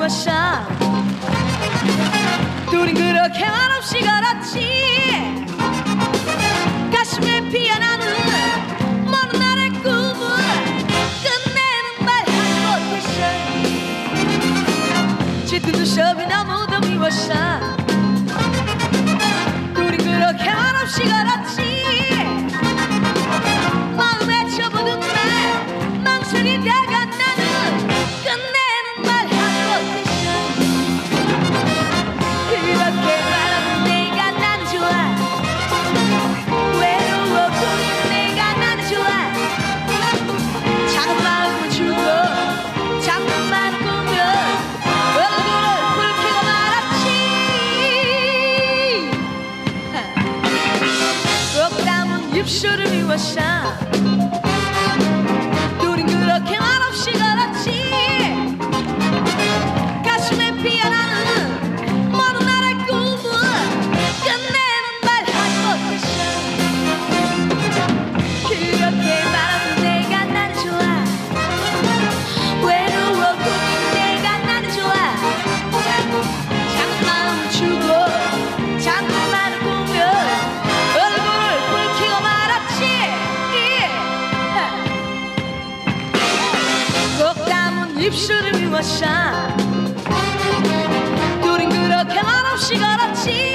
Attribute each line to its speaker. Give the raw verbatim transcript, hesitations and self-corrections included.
Speaker 1: 미웠어. 둘이 그렇게 말없이 걸었지. 가슴에 피어나는 먼 날의 꿈을 끝내는 말 하지 못했어. 짙은 눈썹이 너무도 미웠어. 둘이 그렇게 말없이 걸었지. 마음에 접어둔 날 망설이 다가 나는 끝내는 말 하지 못했어. 그렇게 말하는 내가 나는 좋아. 외로워 보이는 내가 나는 좋아. 작은 마음을 주고 작은 말을 꾸며 얼굴을 붉히고 말았지. 꼭 담은 입술을 미웠어. 둘이 그렇게 말없이 걸었지. 가슴에 피어나는 먼 날의 꿈을 끝내는 말 하지 못했어. 그렇게 말하는 내가 나는 좋아. 외로워 보이는 내가 나는 좋아. 작은 마음을 주고 작은 말을 꾸며 얼굴을 붉히고 말았지. 꼭 담은 입술을 미웠어. 둘이 그렇게 말없이 걸었지.